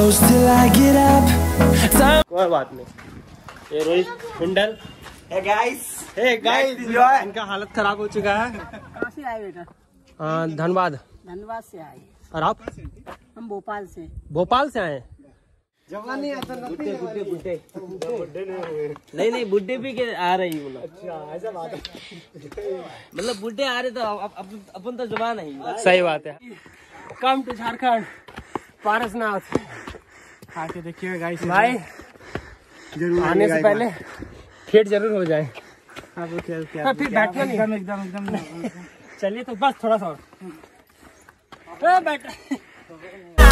close till I get up. कोई बात नहीं। ये रोहित कुंडल। Hey guys, इनका हालत खराब हो चुका है। कहाँ से आए बेटा? धनबाद। धनबाद से आए। और आप? हम भोपाल से। भोपाल से आए। जवानी आता बुड्ढे नहीं बुड्ढे भी के आ रही बोला। अच्छा ऐसा बात है। मतलब बुड्ढे आ रहे तो अपन तो जवान नहीं। सही बात है। कम टू झारखंड पारसनाथ आके देखिए गाइस भाई, आने से पहले फिट जरूर हो जाए। फिर बैठना नहीं एकदम चलिए तो बस थोड़ा सा और बैठ